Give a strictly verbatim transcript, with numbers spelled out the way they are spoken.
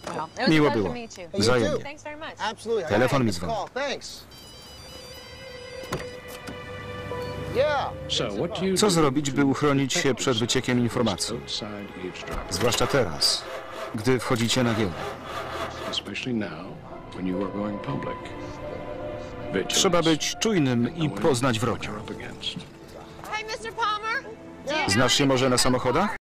Miło było. Wzajemnie. Telefon mi dzwoni. Co zrobić, by uchronić się przed wyciekiem informacji? Zwłaszcza teraz, gdy wchodzicie na giełdę. Trzeba być czujnym i poznać wroga. Znasz się może na samochodach?